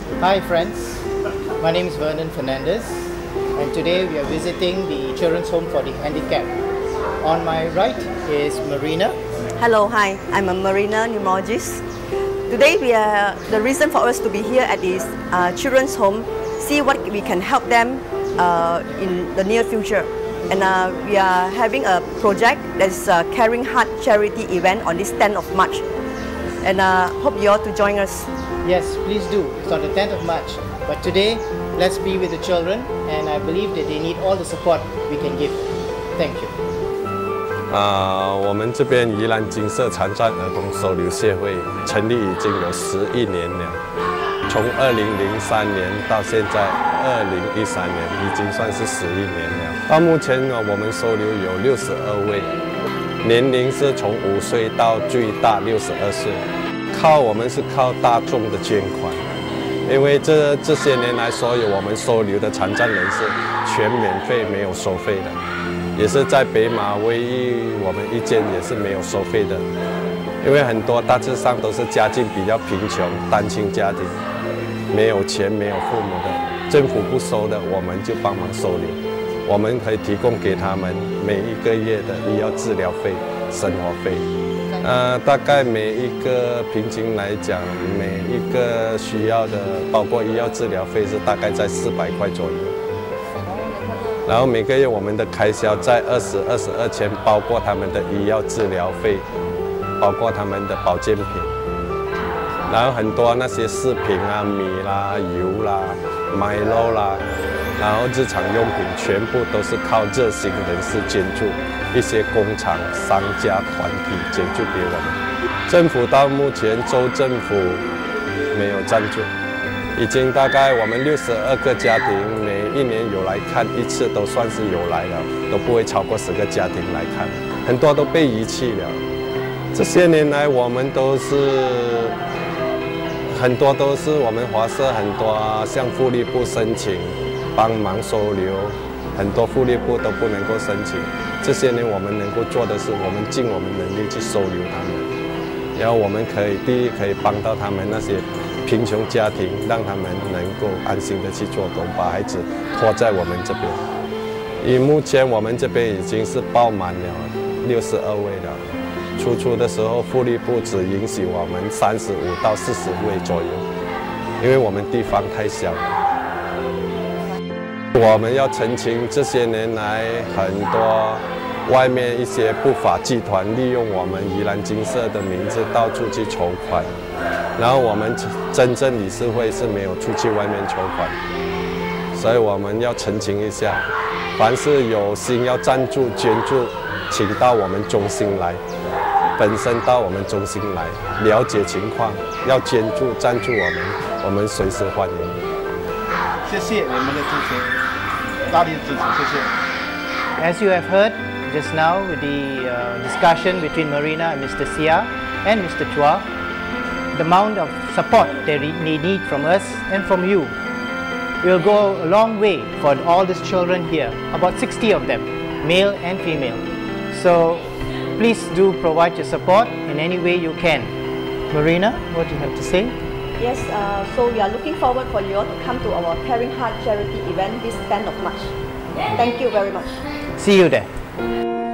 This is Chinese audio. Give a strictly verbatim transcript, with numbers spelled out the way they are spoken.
Hi friends, my name is Vernon Fernandez and today we are visiting the Children's Home for the Handicapped. On my right is Marina. Hello, hi, I'm a Marina neurologist. Today we are, the reason for us to be here at this uh, Children's Home, see what we can help them uh, in the near future. And uh, we are having a project that's a Caring Heart charity event on this tenth of March. And uh, hope you all to join us. Yes, please do. It's on the tenth of March. But today, let's be with the children, and I believe that they need all the support we can give. Thank you. 啊、呃，我们这边宜兰金色残障儿童收留协会成立已经有十一年了，从二零零三年到现在二零一三年，已经算是十一年了。到目前呢，我们收留有六十二位，年龄是从五岁到最大六十二岁。靠我们是靠大众的捐款，因为这这些年来，所有我们收留的残障人士全免费，没有收费的。 也是在北马唯一我们一间也是没有收费的，因为很多大致上都是家境比较贫穷，单亲家庭，没有钱没有父母的，政府不收的，我们就帮忙收留，我们可以提供给他们每一个月的医药治疗费、生活费，呃，大概每一个平均来讲，每一个需要的，包括医药治疗费是大概在四百块左右。 然后每个月我们的开销在二十二十二千，包括他们的医药治疗费，包括他们的保健品，然后很多那些饰品啊、米啦、油啦、麦肉啦，然后日常用品全部都是靠热心人士捐助，一些工厂、商家团体捐助给我们。政府到目前州政府没有赞助。 已经大概我们六十二个家庭，每一年有来看一次，都算是有来了，都不会超过十个家庭来看，很多都被遗弃了。这些年来，我们都是很多都是我们华社很多向福利部申请帮忙收留，很多福利部都不能够申请。这些年我们能够做的是，我们尽我们能力去收留他们，然后我们可以第一可以帮到他们那些。 贫穷家庭，让他们能够安心的去做工，把孩子托在我们这边。以目前我们这边已经是爆满了六十二位了。初初的时候，福利部只允许我们三十五到四十位左右，因为我们地方太小了。我们要澄清，这些年来很多外面一些不法集团利用我们宜兰金色的名字到处去筹款。 然后我们真正理事会是没有出去外面筹款，所以我们要澄清一下，凡是有心要赞助捐助，请到我们中心来，本身到我们中心来了解情况，要捐助赞助我们，我们随时欢迎。 谢谢你们的支持，大力支持，谢谢。 As you have heard just now with the uh, discussion between Marina and Mister Sia and Mister Chua. The amount of support they need from us and from you will go a long way for all these children here, about sixty of them, male and female. So please do provide your support in any way you can. Marina, what do you have to say? Yes, uh, so we are looking forward for you all to come to our Caring Heart charity event this tenth of March. Thank you very much. See you there.